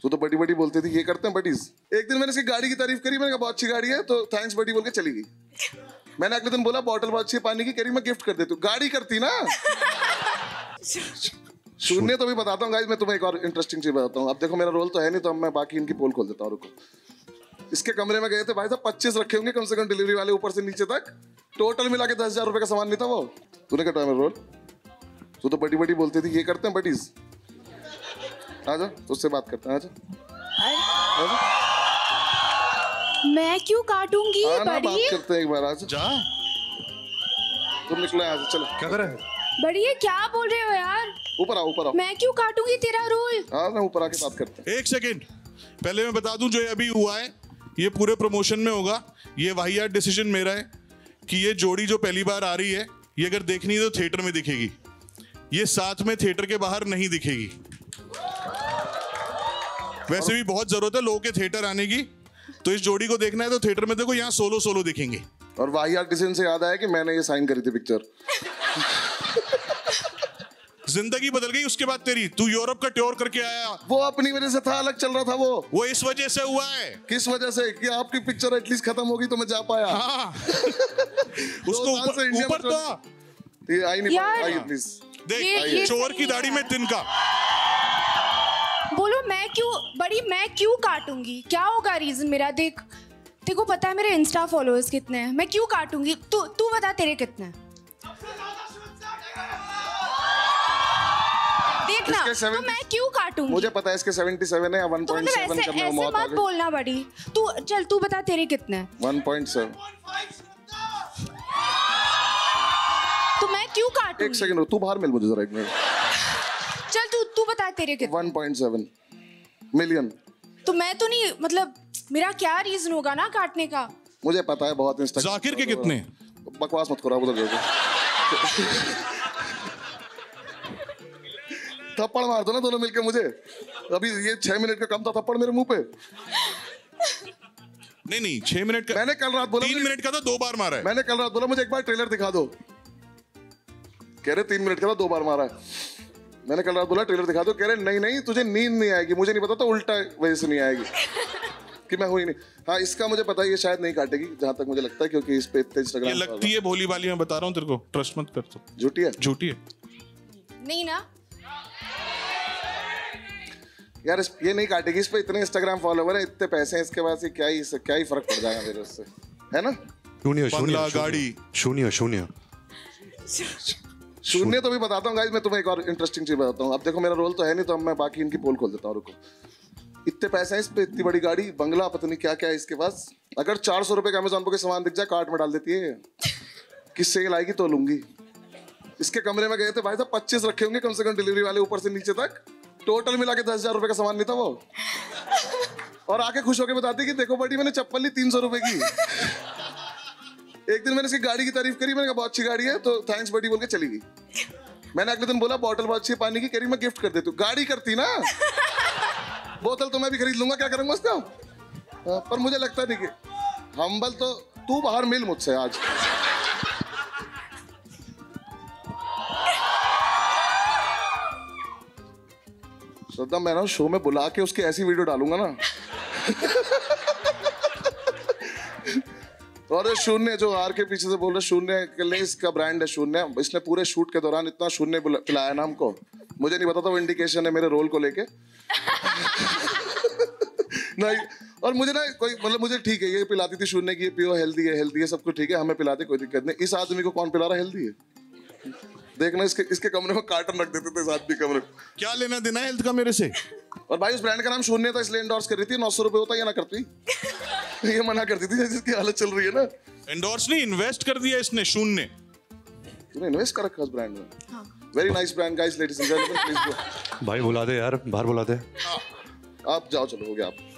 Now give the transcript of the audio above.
तो बड़ी बड़ी बोलती थी, ये करते हैं बडीज। एक दिन मैंने इसकी गाड़ी की तारीफ करी, मैंने कहा बहुत अच्छी गाड़ी है, तो थैंक्स बडी बोल के चली गई। मैंने अगले दिन बोला बॉटल बहुत अच्छी है पानी की, कह रही मैं गिफ्ट कर देती हूँ। गाड़ी करती ना। शून्य तो भी बताता हूँ गाइस, मैं तुम्हें एक और इंटरेस्टिंग चीज बताता हूँ। अब देखो मेरा रोल तो है नहीं, तो अब मैं बाकी इनकी पोल खोल देता हूँ। रुको, इसके कमरे में गए थे भाई साहब, 25 रखे होंगे कम से कम डिलीवरी वाले ऊपर से नीचे तक, टोटल मिला के 10,000 रुपए का सामान नहीं था वो। तूने कटा मेरा रोल, तू तो बड़ी बड़ी बोलती थी, ये करते हैं बडीज। आजा उससे बात करते हैं, आजा। मैं क्यों काटूंगी बड़ी? बात करते हैं एक बार, आजा। जा, तुम निकलो यहाँ से, चलो। क्या कर रहा है? बड़ी ये क्या बोल रहे हो यार? ऊपर आओ, ऊपर आओ। मैं क्यों काटूंगी तेरा रोल? हाँ ना, ऊपर आके बात करते हैं। एक सेकेंड, पहले मैं बता दूं जो ये अभी हुआ है ये पूरे प्रमोशन में होगा। ये वाहियात डिसीजन मेरा है कि ये जोड़ी जो पहली बार आ रही है, ये अगर देखनी है तो थिएटर में दिखेगी, ये साथ में थिएटर के बाहर नहीं दिखेगी। वैसे भी बहुत जरूरत है लोगों के थिएटर आने की, तो इस जोड़ी को देखना है तो थिएटर में देखो, यहाँ सोलो सोलो दिखेंगे। और वाहियात डिसीजन से याद आया कि मैंने ये साइन करी थी पिक्चर। जिंदगी बदल गई उसके बाद तेरी। तू यूरोप का टूर करके आया, वो अपनी वजह से था, अलग चल रहा था वो इस वजह से हुआ है। किस वजह से? कि आपकी पिक्चर एटलीस्ट खत्म होगी तो मैं जा पाया। हाँ। उसको ऊपर तो ये आई नहीं यार, आई प्लीज देख, चोर की दाढ़ी में तिनका। बोलो मैं क्यों काटूंगी? क्या होगा रीजन मेरा? देख, तेरे को पता है मेरे इंस्टा फॉलोअर्स कितने हैं, मैं क्यों काटूंगी? तू बता तेरे कितने हैं? देखना, तो मैं क्यों काटूंगी? मुझे पता है इसके 77 है या 1.7 मतलब ऐसे मत बोलना बड़ी। तू बता तेरे कितने हैं? 1.7। तो मैं क्यों काटूंगी? एक सेकंड, तू बाहर मिल मुझे जरा, एक मिनट। चल तू बता तेरे कितने? 1.7 मिलियन। तो मैं तो नहीं, मतलब मेरा क्या रीजन होगा ना काटने का? मुझे पता है बहुत इंस्टा। जाकिर के कितने? बकवास मत करो, उधर देखो। थप्पड़ मार दो ना दोनों मिलके मुझे। अभी ये 6 मिनट का कम था, थप्पड़ मेरे मुंह पे। नहीं 6 मिनट का। मैंने कल रात बोला 3 मिनट का तो 2 बार मारा है। मैंने कल रात बोला मुझे एक बार ट्रेलर दिखा दो, कह रहे 3 मिनट का था 2 बार मारा है। मैंने कल रात बोला ट्रेलर दिखा दो, कह रहे नहीं तुझे नींद नहीं आएगी। मुझे नहीं पता तो उल्टा वजह से नहीं आएगी कि मैं हुई नहीं। हाँ, इसका मुझे पता है ये शायद नहीं काटेगी, जहां तक मुझे लगता है, क्योंकि इस पे इतने इंस्टाग्राम ये लगती है भोली भाली, मैं बता रहा हूँ तेरे को, ट्रस्ट मत कर। तो झूठी है, झूठी है नहीं ना यार। ये नहीं काटेगी, इस पे इतने इंस्टाग्राम फॉलोवर है, इतने पैसे हैं इसके पास, क्या ही फर्क पड़ जाएगा मेरे उससे, है ना? शून्य तो भी बताता हूँ गाइस, मैं तुम्हें एक और इंटरेस्टिंग चीज बताता हूँ। अब देखो मेरा रोल तो है नहीं, तो अब मैं बाकी इनकी पोल खोल देता हूँ। रुको, इतने पैसे हैं इस पे, इतनी बड़ी गाड़ी, बंगला, पता नहीं क्या क्या है इसके पास। अगर 400 रुपए का अमेज़न पे सामान दिख जाए, कार्ट में डाल देती है कि सेल आएगी तो लूंगी। इसके कमरे में गए थे भाई साहब, 25 रखे होंगे कम से कम डिलीवरी वाले ऊपर से नीचे तक, टोटल मिला के 10,000 रुपए का सामान नहीं था वो। और आके खुश होके बताती कि देखो बड़ी, मैंने चप्पल ली 300 रुपए की। एक दिन मैंने इसकी गाड़ी की तारीफ करी, मैंने कहा बहुत अच्छी गाड़ी है, तो थैंक्स बडी बोल के चली गई। मैंने अगले दिन बोला बॉटल बहुत अच्छी है पानी की, कह रही मैं गिफ्ट कर देती हूँ। गाड़ी करती ना, बोतल तो मैं भी खरीद लूंगा, क्या करूंगा उसका। पर मुझे लगता नहीं कि हम्बल, तो तू बाहर मिल मुझसे आज। श्रद्धा, मैं ना शो में बुला के उसकी ऐसी वीडियो डालूंगा ना। और शून्य जो आर के पीछे से बोल रहे, शून्य के लिए इसका ब्रांड है शून्य। इसने पूरे शूट के दौरान इतना शून्य पिलाया ना हमको, मुझे नहीं पता था वो इंडिकेशन है मेरे रोल को लेके। नहीं, और मुझे ना कोई, मतलब मुझे ठीक है, ये पिलाती थी शून्य की, ये पियो, हेल्दी है, सब कुछ ठीक है, हमें पिलाते, कोई दिक्कत नहीं। इस आदमी को कौन पिला रहा हेल्दी है? देखना, इसके कमरे में कार्टन रख देते थे इस आदमी कमरे। क्या लेना देना हेल्थ का मेरे से? और भाई उस ब्रांड का नाम शून्य था, इसलिए एंडोर्स कर रही थी। 900 रुपए होता, ये ना करती। ये मना करती थी, जिसकी हालत चल रही है ना। एंडोर्स नहीं, इन्वेस्ट कर दिया इसने शून्य। तूने इन्वेस्ट कर रखा उस ब्रांड में। Very nice brand guys, ladies and gentleman, please go. भाई बुला दे यार, बाहर बुला दे। आप जाओ, चलो हो गया आप।